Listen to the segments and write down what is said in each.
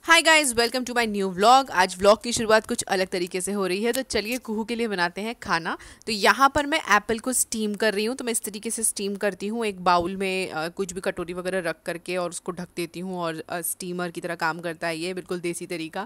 Hi guys, welcome to my new vlog. आज vlog की शुरुआत कुछ अलग तरीके से हो रही है, तो चलिए कुहू के लिए बनाते हैं खाना। तो यहाँ पर मैं एप्पल को स्टीम कर रही हूँ। तो मैं इस तरीके से स्टीम करती हूँ, एक बाउल में कुछ भी कटोरी वगैरह रख करके और उसको ढक देती हूँ और स्टीमर की तरह काम करता है ये, बिल्कुल देसी तरीका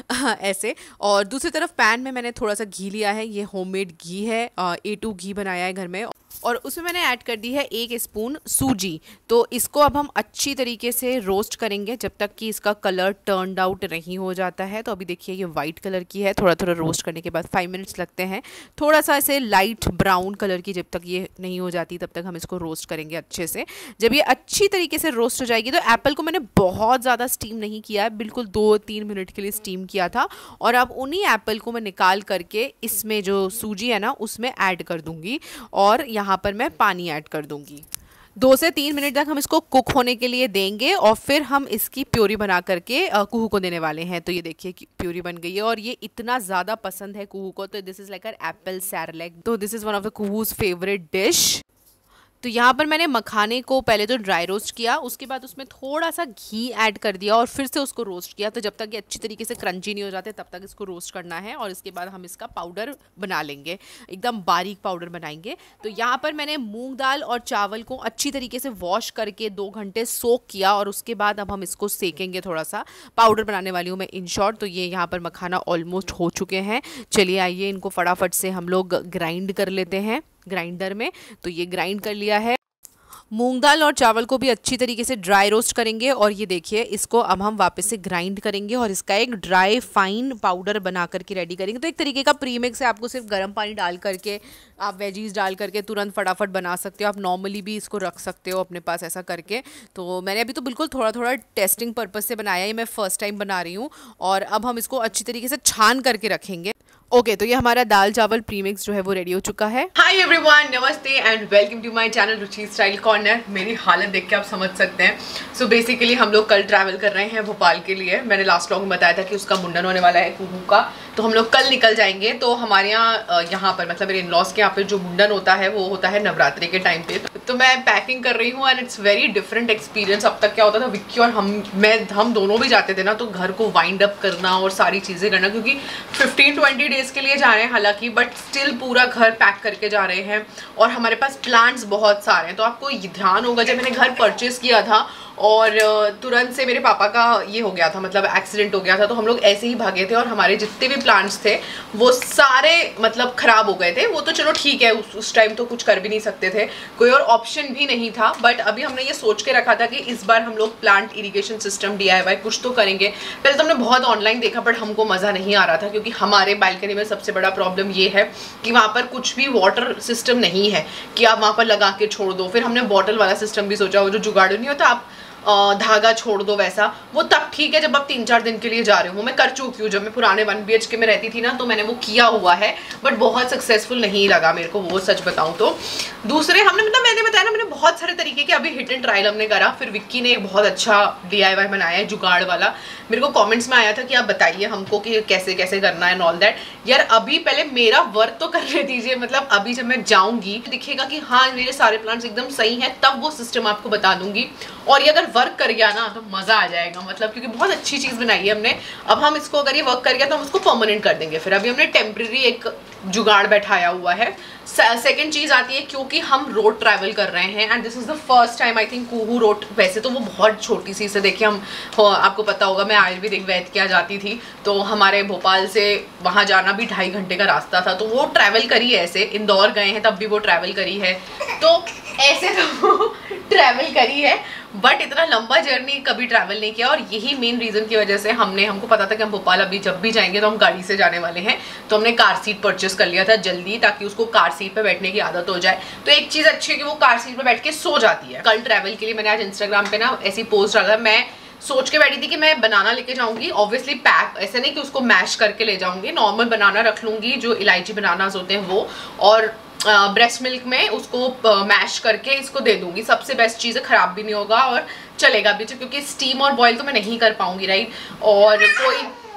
ऐसे। और दूसरी तरफ पैन में मैंने थोड़ा सा घी लिया है, ये होममेड घी है, A2 घी बनाया है घर में, और उसमें मैंने ऐड कर दी है 1 स्पून सूजी। तो इसको अब हम अच्छी तरीके से रोस्ट करेंगे जब तक कि इसका कलर टर्नड आउट नहीं हो जाता है। तो अभी देखिए ये वाइट कलर की है, थोड़ा थोड़ा रोस्ट करने के बाद 5 मिनट्स लगते हैं। थोड़ा सा ऐसे लाइट ब्राउन कलर की जब तक ये नहीं हो जाती तब तक हम इसको रोस्ट करेंगे अच्छे से। जब ये अच्छी तरीके से रोस्ट हो जाएगी, तो एप्पल को मैंने बहुत ज़्यादा स्टीम नहीं किया है, बिल्कुल 2-3 मिनट के लिए स्टीम किया था। और अब उन्हीं एप्पल को मैं निकाल करके इसमें जो सूजी है ना उसमें ऐड कर दूंगी, और यहाँ पर मैं पानी ऐड कर दूंगी। 2 से 3 मिनट तक हम इसको कुक होने के लिए देंगे और फिर हम इसकी प्यूरी बना करके कुहू को देने वाले हैं। तो ये देखिए प्यूरी बन गई है और ये इतना ज़्यादा पसंद है कुहू को। तो this is like an apple Cerelac. तो this is one of the Kuhu's favourite dish. तो यहाँ पर मैंने मखाने को पहले तो ड्राई रोस्ट किया, उसके बाद उसमें थोड़ा सा घी ऐड कर दिया और फिर से उसको रोस्ट किया। तो जब तक ये अच्छी तरीके से क्रंची नहीं हो जाते तब तक इसको रोस्ट करना है, और इसके बाद हम इसका पाउडर बना लेंगे, एकदम बारीक पाउडर बनाएंगे। तो यहाँ पर मैंने मूंग दाल और चावल को अच्छी तरीके से वॉश करके 2 घंटे सोक किया, और उसके बाद अब हम इसको सेकेंगे, थोड़ा सा पाउडर बनाने वाली हूँ मैं इन शॉर्ट। तो ये यहाँ पर मखाना ऑलमोस्ट हो चुके हैं। चलिए आइए इनको फटाफट से हम लोग ग्राइंड कर लेते हैं ग्राइंडर में। तो ये ग्राइंड कर लिया है। मूंग दाल और चावल को भी अच्छी तरीके से ड्राई रोस्ट करेंगे, और ये देखिए इसको अब हम वापस से ग्राइंड करेंगे और इसका एक ड्राई फाइन पाउडर बना करके रेडी करेंगे। तो एक तरीके का प्रीमिक्स है, आपको सिर्फ गर्म पानी डाल करके आप वेजीज डाल करके तुरंत फटाफट बना सकते हो। आप नॉर्मली भी इसको रख सकते हो अपने पास ऐसा करके। तो मैंने अभी तो बिल्कुल थोड़ा थोड़ा टेस्टिंग पर्पज से बनाया है, मैं फर्स्ट टाइम बना रही हूँ। और अब हम इसको अच्छी तरीके से छान करके रखेंगे। ओके, तो ये हमारा दाल चावल प्रीमिक्स जो है वो रेडी हो चुका है। हाय एवरीवन, नमस्ते and welcome to my channel Ruchi style corner. मेरी हालत देख के आप समझ सकते हैं। सो बेसिकली हम लोग कल ट्रैवल कर रहे हैं भोपाल के लिए। मैंने लास्ट व्लॉग में बताया था कि उसका मुंडन होने वाला है कुहू का, तो हम लोग कल निकल जाएंगे। तो हमारे यहाँ पर मतलब मेरे इन-लॉज के यहाँ पे जो मुंडन होता है वो होता है नवरात्रि के टाइम पे। तो मैं पैकिंग कर रही हूँ and it's very different experience. अब तक क्या होता था, विक्की और हम दोनों भी जाते थे ना, तो घर को वाइंड अप करना और सारी चीज़ें करना, क्योंकि 15-20 डेज के लिए जा रहे हैं हालांकि, बट स्टिल पूरा घर पैक करके जा रहे हैं। और हमारे पास प्लान्स बहुत सारे हैं। तो आपको ध्यान होगा, जब मैंने घर परचेस किया था और तुरंत से मेरे पापा का ये हो गया था, मतलब एक्सीडेंट हो गया था, तो हम लोग ऐसे ही भागे थे और हमारे जितने भी प्लान्स थे वो सारे मतलब ख़राब हो गए थे। वो तो चलो ठीक है, उस टाइम तो कुछ कर भी नहीं सकते थे, कोई और ऑप्शन भी नहीं था। बट अभी हमने ये सोच के रखा था कि इस बार हम लोग प्लांट इरिगेशन सिस्टम DIY कुछ तो करेंगे। पहले तो हमने बहुत ऑनलाइन देखा बट हमको मज़ा नहीं आ रहा था, क्योंकि हमारे बालकनी में सबसे बड़ा प्रॉब्लम ये है कि वहाँ पर कुछ भी वाटर सिस्टम नहीं है कि आप वहाँ पर लगा के छोड़ दो। फिर हमने बॉटल वाला सिस्टम भी सोचा, वो जो जुगाड़ नहीं होता, आप धागा छोड़ दो वैसा, वो तब ठीक है जब आप 3-4 दिन के लिए जा रहे हो। मैं कर चुकी हूँ, जब मैं पुराने 1 BHK में रहती थी ना, तो मैंने वो किया हुआ है, बट बहुत सक्सेसफुल नहीं लगा मेरे को, वो सच बताऊँ तो। दूसरे हमने मतलब मैंने बताया ना, मैंने बहुत सारे तरीके के अभी हिट एंड ट्रायल हमने करा। फिर विक्की ने एक बहुत अच्छा DIY बनाया है जुगाड़ वाला। मेरे को कमेंट्स में आया था कि आप बताइए हमको कि कैसे कैसे करना है एंड ऑल दैट। यार अभी पहले मेरा वर्क तो करने दीजिए, मतलब अभी जब मैं जाऊंगी दिखेगा कि हाँ मेरे सारे प्लान्स एकदम सही हैं, तब वो सिस्टम आपको बता दूंगी। और ये अगर वर्क कर गया ना तो मज़ा आ जाएगा, मतलब क्योंकि बहुत अच्छी चीज़ बनाई है हमने। अब हम इसको अगर ये वर्क कर गया तो हम उसको परमानेंट कर देंगे। फिर अभी हमने टेम्प्रेरी एक जुगाड़ बैठाया हुआ है। सेकेंड चीज़ आती है, क्योंकि हम रोड ट्रैवल कर रहे हैं and this is the first time I think Kuhu road. वैसे तो वो बहुत छोटी सी से, देखिए हम आपको पता होगा मैं आयुर्वेदिक वैद्य क्या जाती थी, तो हमारे भोपाल से वहाँ जाना भी 2.5 घंटे का रास्ता था। तो वो ट्रैवल करी है, ऐसे इंदौर गए हैं तब भी वो ट्रैवल करी है, तो ऐसे तो ट्रैवल करी है, बट इतना लंबा जर्नी कभी ट्रैवल नहीं किया। और यही मेन रीज़न की वजह से हमको पता था कि हम भोपाल अभी जब भी जाएंगे तो हम गाड़ी से जाने वाले हैं, तो हमने कार सीट परचेस कर लिया था जल्दी, ताकि उसको कार सीट पे बैठने की आदत हो जाए। तो एक चीज़ अच्छी है कि वो कार सीट पे बैठ के सो जाती है। कल ट्रैवल के लिए मैंने आज इंस्टाग्राम पे ना ऐसी पोस्ट डाला, मैं सोच के बैठी थी कि मैं बनाना लेके जाऊंगी, ऑब्वियसली पैक, ऐसे नहीं कि उसको मैश करके ले जाऊंगी, नॉर्मल बनाना रख लूंगी जो इलायची बनानास होते हैं वो, और ब्रेस्ट मिल्क में उसको मैश करके इसको दे दूंगी। सबसे बेस्ट चीज़ है, ख़राब भी नहीं होगा और चलेगा भी, क्योंकि स्टीम और बॉयल तो मैं नहीं कर पाऊंगी, राइट। और कोई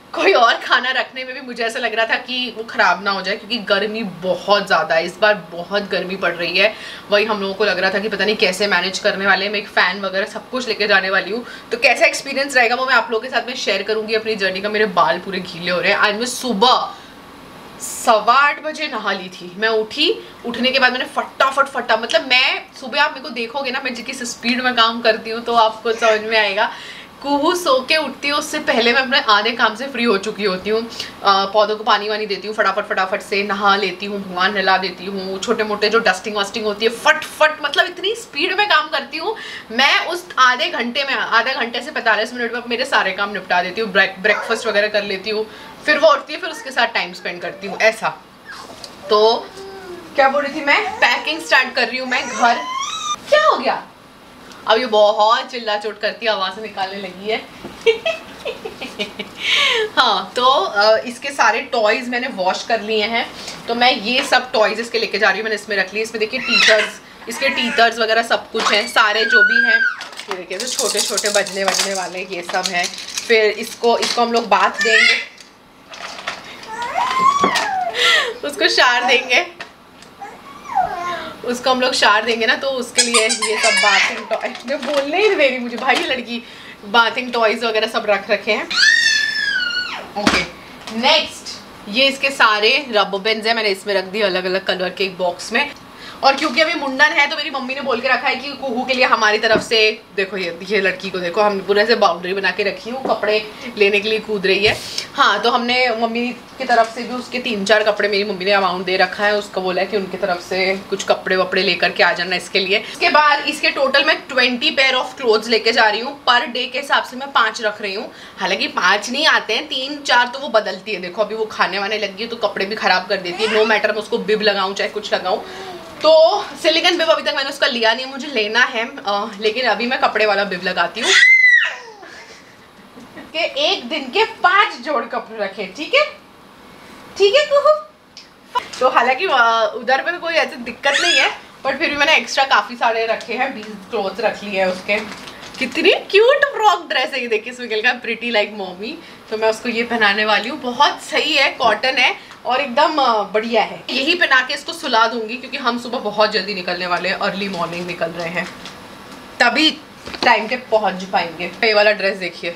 कोई और खाना रखने में भी मुझे ऐसा लग रहा था कि वो ख़राब ना हो जाए, क्योंकि गर्मी बहुत ज़्यादा है, इस बार बहुत गर्मी पड़ रही है। वही हम लोगों को लग रहा था कि पता नहीं कैसे मैनेज करने वाले हैं। मैं एक फ़ैन वगैरह सब कुछ लेके जाने वाली हूँ, तो कैसा एक्सपीरियंस रहेगा वो मैं आप लोगों के साथ में शेयर करूँगी अपनी जर्नी का। मेरे बाल पूरे गीले हो रहे हैं। आज मैं सुबह 8:15 बजे नहा ली थी। मैं उठने के बाद मैंने फटाफट मतलब मैं सुबह, आप मेरे को देखोगे ना मैं जिस स्पीड में काम करती हूँ तो आपको समझ में आएगा। कुहू सो के उठती हूँ उससे पहले मैं अपने आधे काम से फ्री हो चुकी होती हूँ। पौधों को पानी वानी देती हूँ, फटाफट से नहा लेती हूँ, भगवान नहला देती हूँ, छोटे मोटे जो डस्टिंग वस्टिंग होती है फट मतलब इतनी स्पीड में काम करती हूँ मैं। उस आधे घंटे से 45 मिनट में मेरे सारे काम निपटा देती हूँ। ब्रेकफास्ट वगैरह कर लेती हूँ, फिर वो उठती है, फिर उसके साथ टाइम स्पेंड करती हूँ ऐसा। तो क्या बोल रही थी मैं, पैकिंग स्टार्ट कर रही हूँ मैं घर। क्या हो गया? अब ये बहुत चिल्ला चोट करती है, आवाज़ निकालने लगी है। हाँ, तो इसके सारे टॉयज़ मैंने वॉश कर लिए हैं, तो मैं ये सब टॉयज़ इसके लेके जा रही हूँ। मैंने इसमें रख ली। इसमें देखिए टीचर्स, इसके टीचर्स वगैरह सब कुछ हैं, सारे जो भी हैं। ये देखिए, तो छोटे छोटे बजने वाले ये सब हैं। फिर इसको हम लोग बाथ देंगे, उसको शार देंगे, उसको हम लोग शार देंगे ना, तो उसके लिए ये सब बाथिंग टॉय, मैं बोलने ही दे रही मुझे भाई, ये लड़की बाथिंग टॉयज वगैरह सब रख रखे हैं। ओके, नेक्स्ट ये इसके सारे रबर बैंड्स हैं, मैंने इसमें रख दी अलग अलग कलर के एक बॉक्स में। और क्योंकि अभी मुंडन है तो मेरी मम्मी ने बोल के रखा है कि कुहू के लिए हमारी तरफ से, देखो ये लड़की को देखो, हम पूरे से बाउंड्री बना के रखी हूँ, कपड़े लेने के लिए कूद रही है। हाँ, तो हमने मम्मी की तरफ से भी उसके 3-4 कपड़े, मेरी मम्मी ने अमाउंट दे रखा है, उसको बोला है कि उनकी तरफ से कुछ कपड़े वपड़े लेकर के आ जाना इसके लिए। इसके बाद इसके टोटल मैं 20 पेयर ऑफ क्लोथ्स लेके जा रही हूँ। पर डे के हिसाब से मैं 5 रख रही हूँ, हालांकि 5 नहीं आते हैं, 3-4 तो वो बदलती है। देखो अभी वो खाने वाने लगी है तो कपड़े भी खराब कर देती है, नो मैटर मैं उसको बिब लगाऊँ चाहे कुछ लगाऊँ। तो सिलिकॉन बिब अभी तक मैंने उसका लिया नहीं है, मुझे लेना है, लेकिन अभी मैं कपड़े वाला बिब लगाती हूँ कि एक दिन के 5 जोड़ कपड़े रखे। ठीक है कुहू। तो हालांकि उधर पे तो कोई ऐसी दिक्कत नहीं है, बट फिर भी मैंने एक्स्ट्रा काफ़ी सारे रखे हैं, 20 क्लोथ्स रख लिए हैं उसके। कितनी क्यूट फ्रॉक ड्रेस है ये, देखिए स्विगल का प्रिटी लाइक मॉमी। तो मैं उसको ये पहनाने वाली हूँ, बहुत सही है, कॉटन है और एकदम बढ़िया है। यही पहना के इसको सुला दूंगी, क्योंकि हम सुबह बहुत जल्दी निकलने वाले हैं, अर्ली मॉर्निंग निकल रहे हैं, तभी टाइम पे पहुंच पाएंगे। ये वाला ड्रेस देखिए,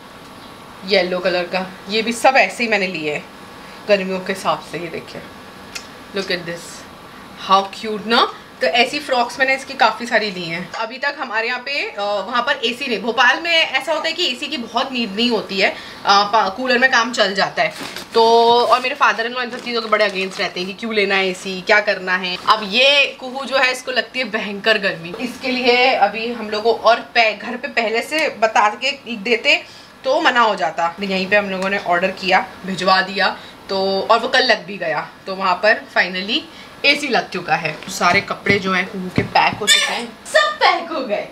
येलो कलर का, ये भी सब ऐसे ही मैंने लिए हैं गर्मियों के हिसाब से। ये देखिए, look at this, how cute ना। तो ऐसी फ्रॉक्स मैंने इसकी काफ़ी सारी ली हैं। अभी तक हमारे यहाँ पे वहाँ पर एसी नहीं, भोपाल में ऐसा होता है कि एसी की बहुत नीड नहीं होती है, कूलर में काम चल जाता है। तो और मेरे फादर इन लॉ इन सब चीज़ों के बड़े अगेंस्ट रहते हैं कि क्यों लेना है एसी, क्या करना है। अब ये कुहू जो है इसको लगती है भयंकर गर्मी, इसके लिए अभी हम लोगों को और घर पे पहले से बता के देते तो मना हो जाता। यहीं पे हम लोगों ने ऑर्डर किया, भिजवा दिया, तो और वो कल लग भी गया, तो वहाँ पर फाइनली एसी लग चुका है। सारे कपड़े जो हैं कुहू के पैक हो चुके हैं, सब पैक हो गए।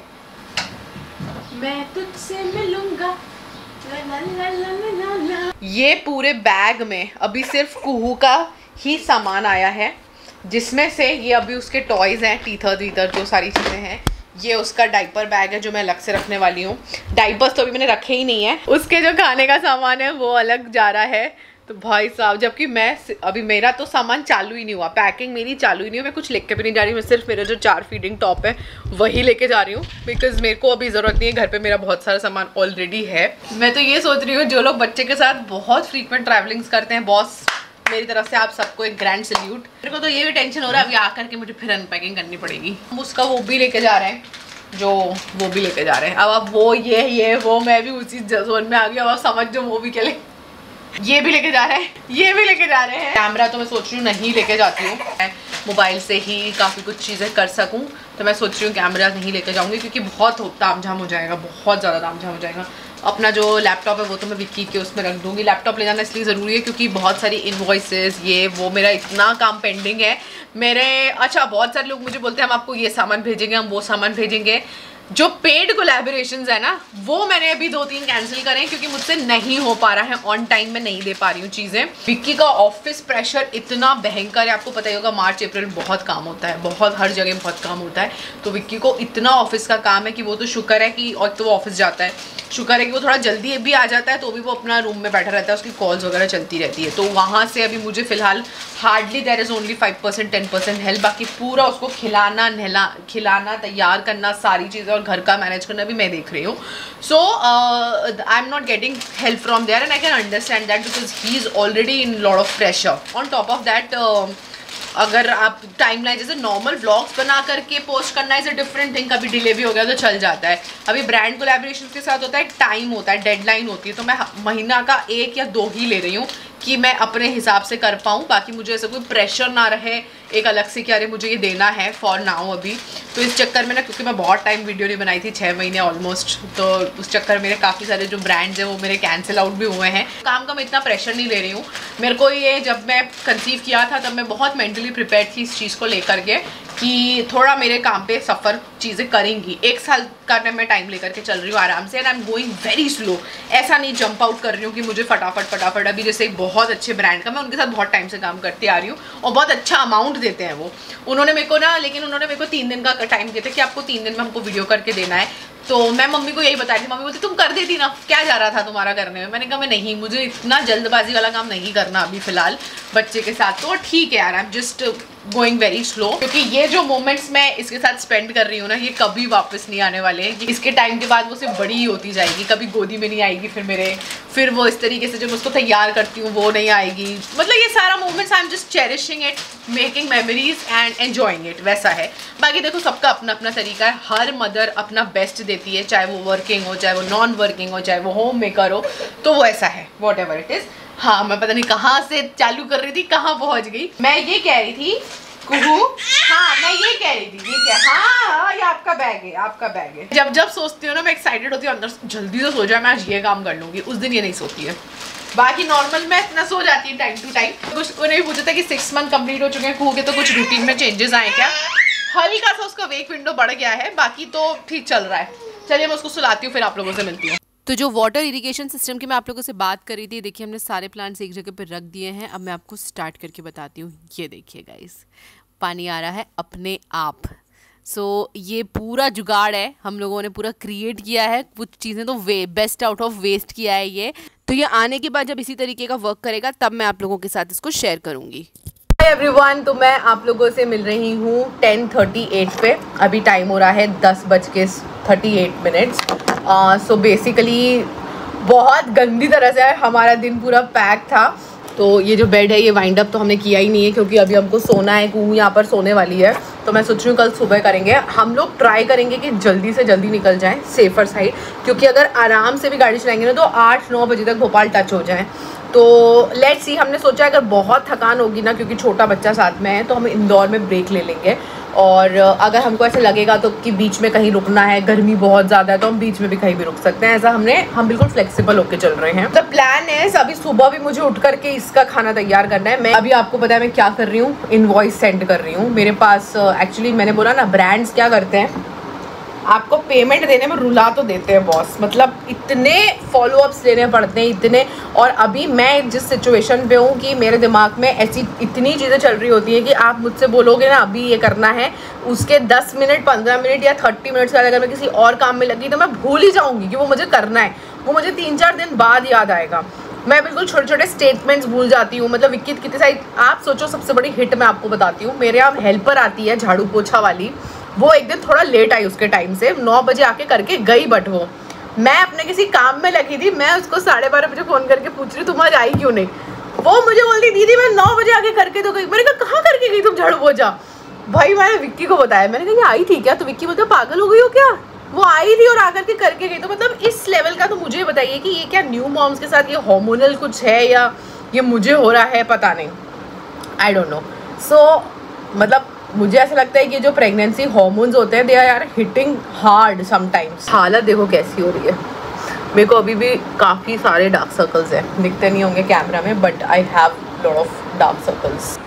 मैं तुझसे मिलूंगा ला ला ला ला ला ला। ये पूरे बैग में अभी सिर्फ कुहू का ही सामान आया है, जिसमें से ये अभी उसके टॉयज हैं, टीथर वीथर जो सारी चीज़ें हैं। ये उसका डाइपर बैग है जो मैं अलग से रखने वाली हूँ। डाइपर्स तो अभी मैंने रखे ही नहीं है। उसके जो खाने का सामान है वो अलग जा रहा है। तो भाई साहब, जबकि मैं अभी मेरा तो सामान चालू ही नहीं हुआ, पैकिंग मेरी चालू ही नहीं हुई। मैं कुछ लेके भी नहीं जा रही हूँ, मैं सिर्फ मेरा जो 4 फीडिंग टॉप है वही लेके जा रही हूँ, बिकॉज मेरे को अभी ज़रूरत नहीं है, घर पे मेरा बहुत सारा सामान ऑलरेडी है। मैं तो ये सोच रही हूँ जो लोग बच्चे के साथ बहुत फ्रीक्वेंट ट्रैवलिंग्स करते हैं, बॉस मेरी तरफ से आप सबको एक ग्रैंड सैल्यूट। मेरे को तो ये भी टेंशन हो रहा है अभी आकर के मुझे फिर अनपैकिंग करनी पड़ेगी। हम उसका वो भी लेके जा रहे हैं, जो वो भी लेके जा रहे हैं। अब वो ये वो मैं भी उसी जोन में आ गई। अब आप समझ जो वो भी के लिए ये भी लेके जा रहे हैं, ये भी लेके जा रहे हैं। कैमरा तो मैं सोच रही हूँ नहीं लेके जाती हूँ, मैं मोबाइल से ही काफ़ी कुछ चीज़ें कर सकूँ, तो मैं सोच रही हूँ कैमरा नहीं लेके जाऊँगी, क्योंकि बहुत तामझाम हो जाएगा, बहुत ज़्यादा तामझाम हो जाएगा। अपना जो लैपटॉप है वो तो मैं विक्की के उसमें रख दूँगी। लैपटॉप ले जाना इसलिए ज़रूरी है क्योंकि बहुत सारी इनवॉइसेस ये वो, मेरा इतना काम पेंडिंग है मेरे। अच्छा, बहुत सारे लोग मुझे बोलते हैं हम आपको ये सामान भेजेंगे, हम वो सामान भेजेंगे। जो पेड कोलैबोरेशंस है ना वो मैंने अभी 2-3 कैंसिल करे क्योंकि मुझसे नहीं हो पा रहा है, ऑन टाइम में नहीं दे पा रही हूँ चीज़ें। विक्की का ऑफिस प्रेशर इतना भयंकर है, आपको पता ही होगा मार्च अप्रैल बहुत काम होता है, बहुत हर जगह बहुत काम होता है। तो विक्की को इतना ऑफिस का काम है कि वो तो शुक्र है कि, और तो वो ऑफिस जाता है, शुक्र है कि वो थोड़ा जल्दी भी आ जाता है, तो भी वो अपना रूम में बैठा रहता है, उसकी कॉल्स वगैरह चलती रहती है। तो वहाँ से अभी मुझे फिलहाल hardly there is only 5% 10% help, बाकी पूरा उसको खिलाना तैयार करना सारी चीज़ें और घर का मैनेज करना भी मैं देख रही हूँ। So I am not getting help from there and I can understand that because he is already in lot of pressure. On top of that अगर आप टाइमलाइन जैसे नॉर्मल व्लॉग्स बना करके पोस्ट करना इज अ डिफरेंट थिंग, कभी delay भी हो गया तो चल जाता है। अभी ब्रांड कोलैबोरेशन के साथ होता है, टाइम होता है, डेडलाइन होती है, तो मैं महीना का 1 या 2 ही ले रही हूँ कि मैं अपने हिसाब से कर पाऊँ, बाकी मुझे ऐसा कोई प्रेशर ना रहे एक अलग से कि अरे मुझे ये देना है फॉर नाउ अभी। तो इस चक्कर में ना, क्योंकि मैं बहुत टाइम वीडियो नहीं बनाई थी, 6 महीने ऑलमोस्ट, तो उस चक्कर मेरे काफ़ी सारे जो ब्रांड्स हैं वो मेरे कैंसिल आउट भी हुए हैं। काम का मैं इतना प्रेशर नहीं ले रही हूँ। मेरे को ये जब मैं कंसीव किया था तब मैं बहुत मेंटली प्रिपेयर थी इस चीज़ को लेकर के कि थोड़ा मेरे काम पे सफ़र चीज़ें करेंगी। 1 साल का मैं टाइम लेकर के चल रही हूँ आराम से, and I am going very slow. ऐसा नहीं जंप आउट कर रही हूँ कि मुझे फटाफट अभी जैसे एक बहुत अच्छे ब्रांड का, मैं उनके साथ बहुत टाइम से काम करती आ रही हूँ और बहुत अच्छा अमाउंट देते हैं वो। उन्होंने मेरे को 3 दिन का टाइम देते कि आपको 3 दिन में हमको वीडियो करके देना है। तो मैं मम्मी को यही बताई थी, मम्मी बोलती तुम कर देती ना, क्या जा रहा था तुम्हारा करने में। मैंने कहा मैं नहीं, मुझे इतना जल्दबाजी वाला काम नहीं करना अभी फ़िलहाल बच्चे के साथ। तो ठीक है यार, I am just going very slow, क्योंकि ये जो मोमेंट्स मैं इसके साथ स्पेंड कर रही हूँ ना, ये कभी वापस नहीं आने वाले हैं। इसके टाइम के बाद वो सिर्फ बड़ी ही होती जाएगी, कभी गोदी में नहीं आएगी फिर वो इस तरीके से जब उसको तैयार करती हूँ वो नहीं आएगी। मतलब ये सारा moments I am just cherishing it, making memories and enjoying it, वैसा है। बाकी देखो सबका अपना अपना तरीका है, हर मदर अपना बेस्ट देती है, चाहे वो वर्किंग हो, चाहे वो नॉन वर्किंग हो, चाहे वो होम मेकर हो, तो वो ऐसा है, वॉट एवर इट इज़। हाँ, मैं पता नहीं कहाँ से चालू कर रही थी, कहाँ पहुँच गई। मैं ये कह रही थी कुहू, हाँ मैं ये कह रही थी, ये क्या, हाँ ये आपका बैग है, आपका बैग है। जब सोचती हूँ ना मैं एक्साइटेड होती हूँ अंदर से, जल्दी से सो जाए, मैं आज ये काम कर लूँगी, उस दिन ये नहीं सोती है। बाकी नॉर्मल मैं इतना सो जाती है टाइम टू टाइम। कुछ उन्हें भी पूछा था कि 6 मंथ कंप्लीट हो चुके हैं कुहू के, तो कुछ रूटीन में चेंजेस आए क्या। हल्का सा उसका वेक विंडो बढ़ गया है, बाकी तो ठीक चल रहा है। चलिए मैं उसको सुलाती हूँ, फिर आप लोगों से मिलती हूँ। तो जो वाटर इरिगेशन सिस्टम की मैं आप लोगों से बात कर रही थी, देखिए हमने सारे प्लांट्स एक जगह पर रख दिए हैं। अब मैं आपको स्टार्ट करके बताती हूँ। ये देखिए गाइस, पानी आ रहा है अपने आप। सो ये पूरा जुगाड़ है, हम लोगों ने पूरा क्रिएट किया है। कुछ चीज़ें तो बेस्ट आउट ऑफ वेस्ट किया है ये। तो ये आने के बाद जब इसी तरीके का वर्क करेगा तब मैं आप लोगों के साथ इसको शेयर करूँगी। हाय एवरीवन, तो मैं आप लोगों से मिल रही हूँ 10:38 पे। अभी टाइम हो रहा है 10:38। सो बेसिकली बहुत गंदी तरह से हमारा दिन पूरा पैक था। तो ये जो बेड है ये वाइंड अप तो हमने किया ही नहीं है, क्योंकि अभी हमको सोना है, कुहू यहाँ पर सोने वाली है। तो मैं सोच रही हूँ कल सुबह करेंगे। हम लोग ट्राई करेंगे कि जल्दी से जल्दी निकल जाएं, सेफ़र साइड, क्योंकि अगर आराम से भी गाड़ी चलाएंगे ना तो 8-9 बजे तक भोपाल टच हो जाए। तो लेट्स सी, हमने सोचा अगर बहुत थकान होगी ना, क्योंकि छोटा बच्चा साथ में है, तो हम इंदौर में ब्रेक ले लेंगे। और अगर हमको ऐसे लगेगा तो कि बीच में कहीं रुकना है, गर्मी बहुत ज़्यादा है, तो हम बीच में भी कहीं भी रुक सकते हैं। ऐसा हम बिल्कुल फ्लेक्सिबल होके चल रहे हैं। द प्लान है अभी सुबह भी मुझे उठ करके इसका खाना तैयार करना है। मैं अभी आपको पता है मैं क्या कर रही हूँ, इनवॉइस सेंड कर रही हूँ। मेरे पास एक्चुअली मैंने बोला ना, ब्रांड्स क्या करते हैं, आपको पेमेंट देने में रुला तो देते हैं बॉस। मतलब इतने फॉलोअप्स लेने पड़ते हैं, इतने। और अभी मैं जिस सिचुएशन पे हूँ कि मेरे दिमाग में ऐसी इतनी चीज़ें चल रही होती हैं कि आप मुझसे बोलोगे ना अभी ये करना है, उसके 10 मिनट 15 मिनट या 30 मिनट से अगर मैं किसी और काम में लगी तो मैं भूल ही जाऊँगी कि वो मुझे करना है। वो मुझे 3-4 दिन बाद याद आएगा। मैं बिल्कुल छोटे छोटे स्टेटमेंट्स भूल जाती हूँ। मतलब विक्की कितनी सारी, आप सोचो सबसे बड़ी हिट मैं आपको बताती हूँ। मेरे यहाँ हेल्पर आती है झाड़ू पोछा वाली, वो एक दिन थोड़ा लेट आई उसके टाइम से, 9 बजे आके करके गई। बट वो, मैं अपने किसी काम में लगी थी, मैं उसको 12:30 बजे फ़ोन करके पूछ रही तुम आज आई क्यों नहीं। वो मुझे बोलती दीदी मैं 9 बजे आके करके तो गई। मैंने कहा कहाँ करके गई तुम झाड़ू पोछा। भाई मैंने विक्की को बताया, मैंने कहा ये आई थी क्या, तो विक्की बोलता पागल हो गई हो क्या, वो आई थी और आकर के करके गई। तो मतलब इस लेवल का तो मुझे बताइए कि ये क्या न्यू मॉम्स के साथ ये हार्मोनल कुछ है या ये मुझे हो रहा है, पता नहीं, आई डोंट नो। सो मतलब मुझे ऐसा लगता है कि जो प्रेगनेंसी हार्मोन्स होते हैं they are hitting hard sometimes. हालत देखो कैसी हो रही है। मेरे को अभी भी काफ़ी सारे डार्क सर्कल्स हैं, दिखते नहीं होंगे कैमरा में, but I have lot of dark circles.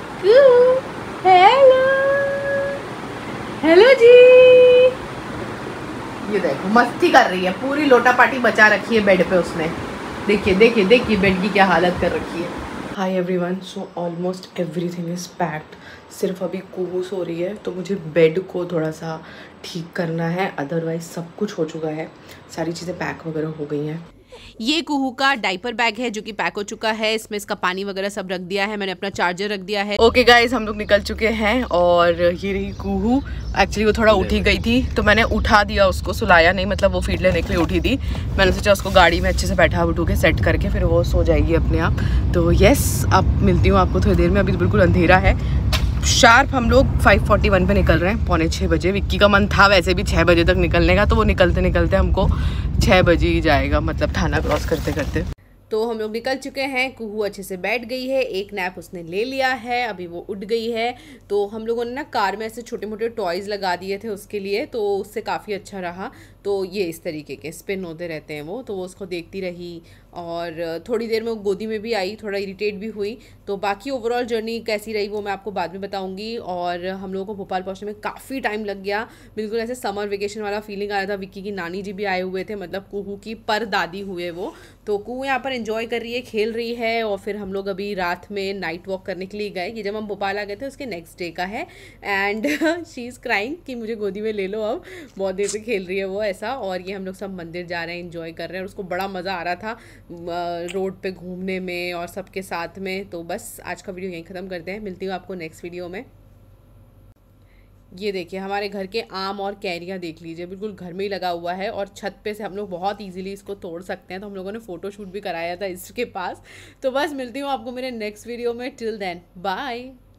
Hello hello जी, ये देखो मस्ती कर रही है, पूरी लोटा पाटी बचा रखी है बेड पे उसने। देखिए देखिए देखिए बेड की क्या हालत कर रखी है। Hi everyone, so almost everything is packed. सिर्फ अभी कुहू सो रही है तो मुझे बेड को थोड़ा सा ठीक करना है, अदरवाइज सब कुछ हो चुका है, सारी चीज़ें पैक वगैरह हो गई हैं। ये कुहू का डाइपर बैग है जो कि पैक हो चुका है, इसमें इसका पानी वगैरह सब रख दिया है, मैंने अपना चार्जर रख दिया है। ओके गाइज, हम लोग निकल चुके हैं और ये रही कुहू। एक्चुअली वो थोड़ा उठी गई थी तो मैंने उठा दिया उसको, सुलाया नहीं, मतलब वो फीड लेने के लिए उठी थी। मैंने सोचा उसको गाड़ी में अच्छे से बैठा उठू के सेट करके फिर वो सो जाएगी अपने आप। तो यस, अब मिलती हूँ आपको थोड़ी देर में, अभी तो बिल्कुल अंधेरा है। शार्प हम लोग 5:41 पे निकल रहे हैं, 5:45 बजे। विक्की का मन था वैसे भी 6 बजे तक निकलने का, तो वो निकलते निकलते हमको 6 बजे ही जाएगा, मतलब थाना क्रॉस करते करते। तो हम लोग निकल चुके हैं, कुहू अच्छे से बैठ गई है, एक नैप उसने ले लिया है, अभी वो उठ गई है। तो हम लोगों ने ना कार में ऐसे छोटे मोटे टॉयज़ लगा दिए थे उसके लिए, तो उससे काफ़ी अच्छा रहा। तो ये इस तरीके के स्पिन होते रहते हैं वो, तो वो उसको देखती रही और थोड़ी देर में वो गोदी में भी आई, थोड़ा इरिटेट भी हुई। तो बाकी ओवरऑल जर्नी कैसी रही वो मैं आपको बाद में बताऊंगी। और हम लोगों को भोपाल पहुंचने में काफ़ी टाइम लग गया, बिल्कुल ऐसे समर वेकेशन वाला फीलिंग आ रहा था। विक्की की नानी जी भी आए हुए थे, मतलब कुहू की पर दादी हुए वो। तो कुहू यहाँ पर एंजॉय कर रही है, खेल रही है। और फिर हम लोग अभी रात में नाइट वॉक करने के लिए गए, ये जब हम भोपाल आ गए थे उसके नेक्स्ट डे का है। एंड शी इज़ क्राइंग कि मुझे गोदी में ले लो, अब बहुत देर से खेल रही है वो ऐसा। और ये हम लोग सब मंदिर जा रहे हैं, एंजॉय कर रहे हैं, और उसको बड़ा मज़ा आ रहा था रोड पे घूमने में और सबके साथ में। तो बस आज का वीडियो यहीं ख़त्म करते हैं, मिलती हूँ आपको नेक्स्ट वीडियो में। ये देखिए हमारे घर के आम और कैरियाँ देख लीजिए, बिल्कुल घर में ही लगा हुआ है और छत पे से हम लोग बहुत इजीली इसको तोड़ सकते हैं। तो हम लोगों ने फ़ोटो शूट भी कराया था इसके पास। तो बस मिलती हूँ आपको मेरे नेक्स्ट वीडियो में, टिल देन बाय।